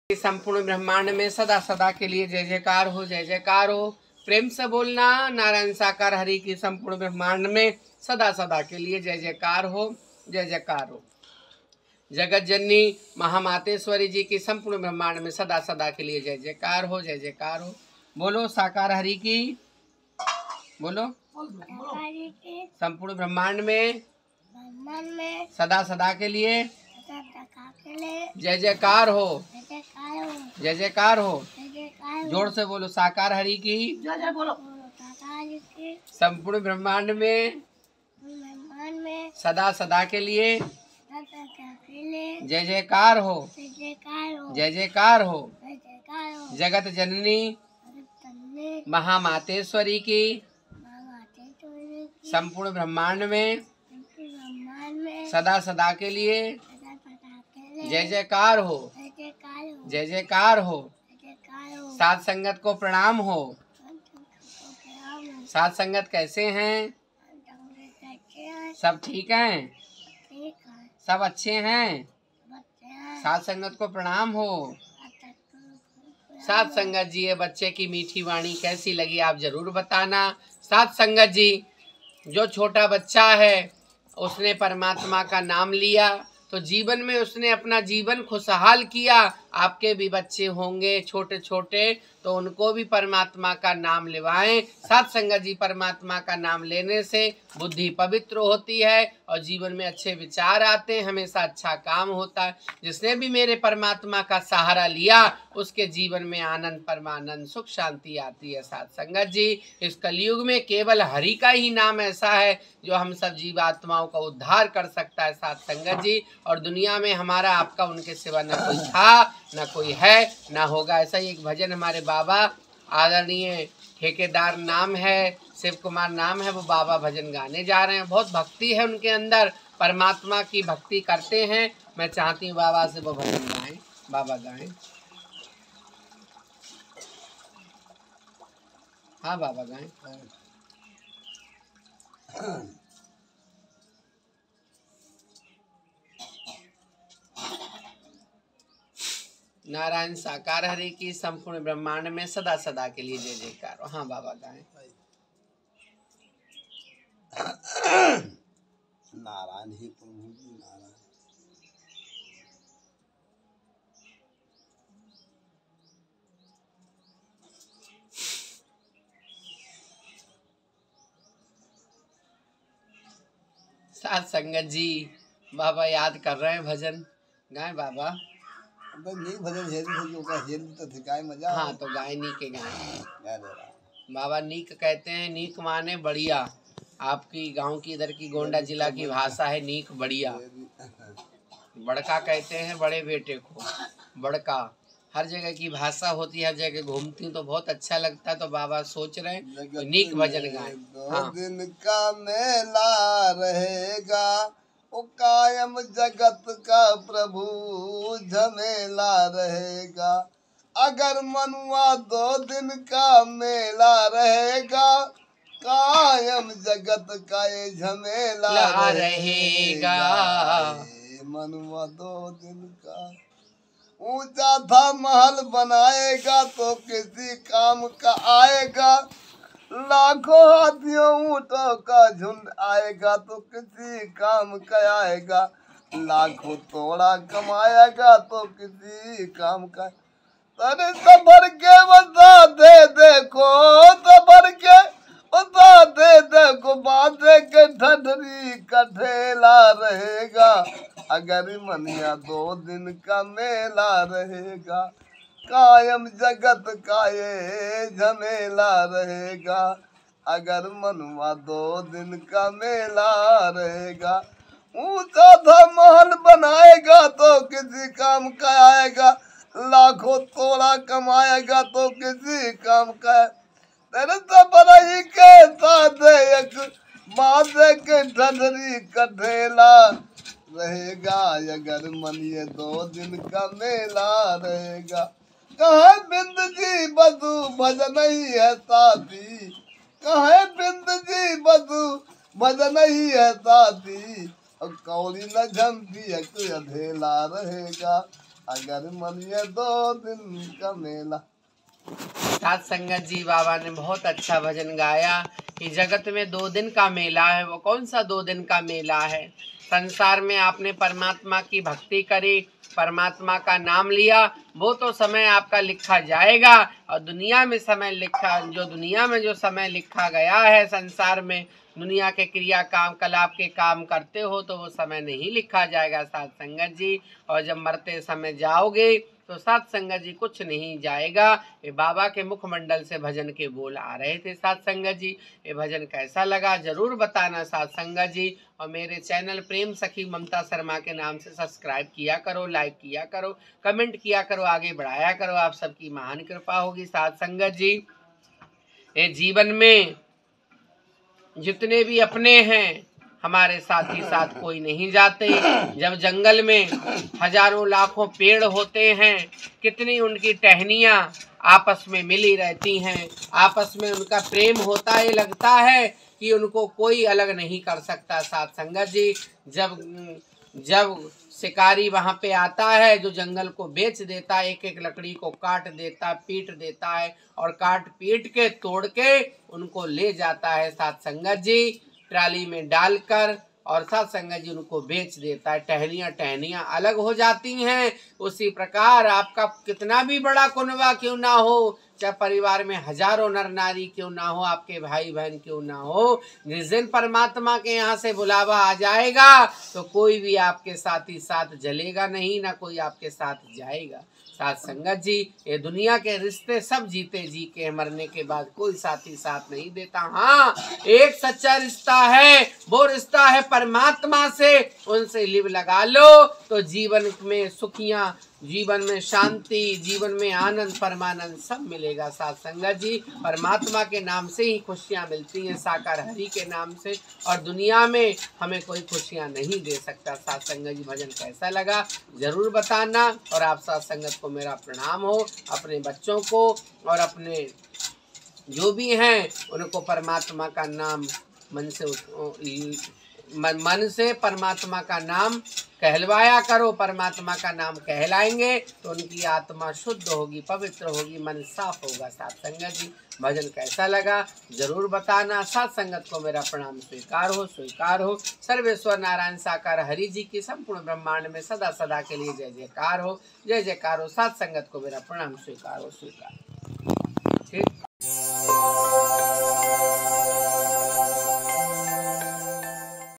संपूर्ण ब्रह्मांड में सदा सदा के लिए जय जयकार हो, जय जयकार हो। प्रेम से बोलना नारायण साकार हरि की संपूर्ण ब्रह्मांड में सदा सदा के लिए जय जयकार हो, जय जयकार हो। जगत जननी महामातेश्वरी जी की संपूर्ण ब्रह्मांड में सदा सदा के लिए जय जयकार हो, जय जयकार हो। बोलो साकार हरि की, बोलो संपूर्ण ब्रह्मांड में सदा सदा के लिए जय जयकार हो, जय जयकार हो। जोर से बोलो साकार हरि की जय जय बोलो। संपूर्ण ब्रह्मांड में सदा सदा के लिए जय जयकार हो, जय जयकार हो। जगत जननी महामातेश्वरी की संपूर्ण ब्रह्मांड में सदा सदा के लिए जय जयकार हो, जय जयकार हो। साथ संगत को प्रणाम हो। साथ संगत कैसे हैं? सब ठीक हैं? सब अच्छे हैं? साथ संगत को प्रणाम हो। साथ संगत जी, ये बच्चे की मीठी वाणी कैसी लगी आप जरूर बताना। साथ संगत जी, जो छोटा बच्चा है उसने परमात्मा का नाम लिया तो जीवन में उसने अपना जीवन खुशहाल किया। आपके भी बच्चे होंगे छोटे छोटे तो उनको भी परमात्मा का नाम लेवाएं। साथ संगत जी, परमात्मा का नाम लेने से बुद्धि पवित्र होती है और जीवन में अच्छे विचार आते हैं, हमेशा अच्छा काम होता है। जिसने भी मेरे परमात्मा का सहारा लिया उसके जीवन में आनंद परमानंद सुख शांति आती है। साथ संगत जी, इस कलयुग में केवल हरि का ही नाम ऐसा है जो हम सब जीवात्माओं का उद्धार कर सकता है। साथ संगत जी, और दुनिया में हमारा आपका उनके सिवा न कोई था, न कोई है, न होगा। ऐसा ही एक भजन हमारे बाबा आदरणीय ठेकेदार नाम है, शिव कुमार नाम है, वो बाबा भजन गाने जा रहे हैं। बहुत भक्ति है उनके अंदर, परमात्मा की भक्ति करते हैं। मैं चाहती हूँ बाबा से वो भजन गाएं, बाबा गाएं। हाँ बाबा गाएं। नारायण साकार हरि की संपूर्ण ब्रह्मांड में सदा सदा के लिए जय जयकार। हाँ बाबा गाएं। नारायण ही प्रभु जी, नारायण। साथ संगत जी, बाबा याद कर रहे हैं, भजन गाएं बाबा। नीक भजन हेरी तो थिकाय मजा। हाँ तो गाय नीक के गाएं बाबा। नीक कहते हैं, नीक माने बढ़िया। आपकी गांव की इधर की गोंडा जिला की भाषा है नीक बढ़िया। बड़का कहते हैं बड़े बेटे को, बड़का। हर जगह की भाषा होती है, हर जगह घूमती तो बहुत अच्छा लगता है। तो बाबा सोच रहे हैं तो नीक भजन गाएं। हाँ। दिन का मेला रहेगा वो कायम, जगत का प्रभु झमेला रहेगा। अगर मनुआ 2 दिन का मेला रहेगा, कायम जगत का ये झमेला रहेगा। मनुआ 2 दिन का ऊंचा था महल बनाएगा तो किसी काम का आएगा। लाखों हाथियों ऊंटों का झुंड आएगा तो किसी काम का आएगा। लाखों तोड़ा कमाएगा तो किसी काम का। अरे सबर के बता दे देखो, सबर के बता दे देखो, बांधे के ढढरी का ठेला रहेगा। अगर मनिया 2 दिन का मेला रहेगा, कायम जगत का ये झमेला रहेगा। अगर मनुआ 2 दिन का मेला रहेगा। ऊंचा था महल बनाएगा तो किसी काम का आएगा। लाखों तोड़ा कमाएगा तो किसी काम का। तेरे सबर ही के साथ एक बांधे के ढढरी का ठेला रहेगा। अगर मनिए 2 दिन का मेला रहेगा। कहे बिंद जी बधु भजन ही है साथी, कहे बिंद जी बधु भजन ही है साथी। और कौड़ी न झमकी अधेला रहेगा। अगर मनिए 2 दिन का मेला। साथ संगत जी, बाबा ने बहुत अच्छा भजन गाया कि जगत में 2 दिन का मेला है। वो कौन सा 2 दिन का मेला है? संसार में आपने परमात्मा की भक्ति करी, परमात्मा का नाम लिया, वो तो समय आपका लिखा जाएगा। और दुनिया में समय लिखा, दुनिया में जो समय लिखा गया है, संसार में दुनिया के क्रिया काम कलाप के काम करते हो, तो वो समय नहीं लिखा जाएगा साथ संगत जी। और जब मरते समय जाओगे तो साथ संगत जी कुछ नहीं जाएगा। ये बाबा के मुखमंडल से भजन के बोल आ रहे थे साथ संगत जी। ये भजन कैसा लगा जरूर बताना साथ संगत जी। और मेरे चैनल प्रेम सखी ममता शर्मा के नाम से सब्सक्राइब किया करो, लाइक किया करो, कमेंट किया करो, आगे बढ़ाया करो। आप सबकी महान कृपा होगी साथ संगत जी। ये जीवन में जितने भी अपने हैं, हमारे साथ ही साथ कोई नहीं जाते। जब जंगल में हजारों लाखों पेड़ होते हैं, कितनी उनकी टहनियाँ आपस में मिली रहती हैं, आपस में उनका प्रेम होता है, लगता है कि उनको कोई अलग नहीं कर सकता साथ संगत जी। जब शिकारी वहाँ पे आता है, जो जंगल को बेच देता है, एक एक लकड़ी को काट देता, पीट देता है और काट पीट के तोड़ के उनको ले जाता है साथ संगत जी, ट्राली में डालकर, और साथ संगत जी उनको बेच देता है। टहनियाँ अलग हो जाती हैं। उसी प्रकार आपका कितना भी बड़ा कुनबा क्यों ना हो, चाहे परिवार में हजारों नर नारी क्यों ना हो, आपके भाई बहन क्यों ना हो, जिस दिन परमात्मा के यहाँ से बुलावा आ जाएगा तो कोई भी आपके साथी साथ जलेगा नहीं, ना कोई आपके साथ जाएगा साथ संगत जी। ये दुनिया के रिश्ते सब जीते जी के मरने के बाद कोई साथी साथ नहीं देता। हाँ, एक सच्चा रिश्ता है, वो रिश्ता है परमात्मा से। उनसे लिव लगा लो तो जीवन में सुखियां, जीवन में शांति, जीवन में आनंद परमानंद सब मिलेगा साथ संगत जी। परमात्मा के नाम से ही खुशियाँ मिलती हैं, साकार हरि के नाम से, और दुनिया में हमें कोई खुशियाँ नहीं दे सकता साथ संगत जी। भजन कैसा लगा जरूर बताना। और आप साथ संगत को मेरा प्रणाम हो, अपने बच्चों को और अपने जो भी हैं उनको परमात्मा का नाम मन से परमात्मा का नाम कहलवाया करो। परमात्मा का नाम कहलाएंगे तो उनकी आत्मा शुद्ध होगी, पवित्र होगी, मन साफ होगा साथ संगत जी। भजन कैसा लगा जरूर बताना। साथ संगत को मेरा प्रणाम स्वीकार हो, स्वीकार हो। सर्वेश्वर नारायण साकार हरि जी की संपूर्ण ब्रह्मांड में सदा सदा के लिए जय जयकार हो, जय जयकार हो। साथ संगत को मेरा प्रणाम स्वीकार हो, स्वीकार। ठीक।